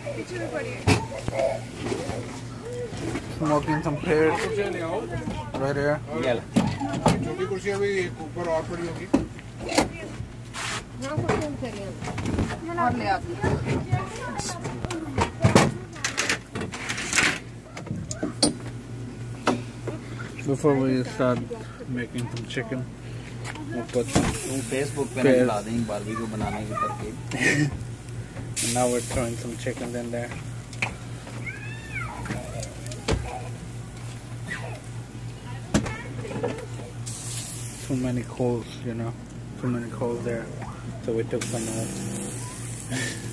Smoking some pears right here. Yeah. छोटी कुर्सियाँ भी ऊपर और पड़ी होगी। और ले आती हूँ। Before we start making some chicken, we'll put Facebook पे pears. डाल देंगे बारबेक्यू बनाने की तरकीब। And now we're throwing some chicken in there. Too many coals, you know, too many coals there, so we took some out.